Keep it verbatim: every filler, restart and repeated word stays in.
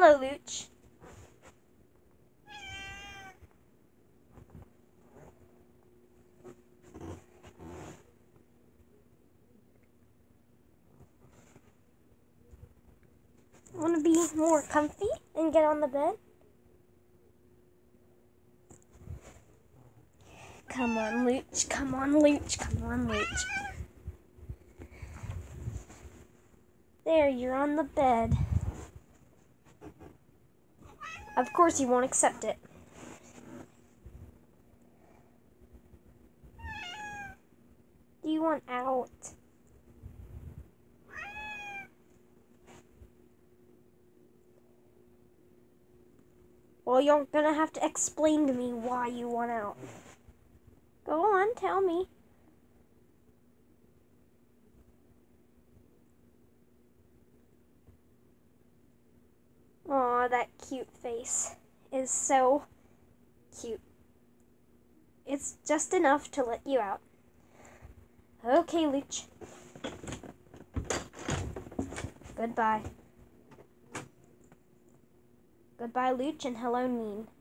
Hello, Luch. Want to be more comfy and get on the bed? Come on, Luch. Come on, Luch. Come on, Luch. There, you're on the bed. Of course you won't accept it. Do you want out? Well, you're gonna have to explain to me why you want out. Go on, tell me. Aw, that cute face is so cute. It's just enough to let you out. Okay, Luch. Goodbye. Goodbye, Luch, and hello, Neen.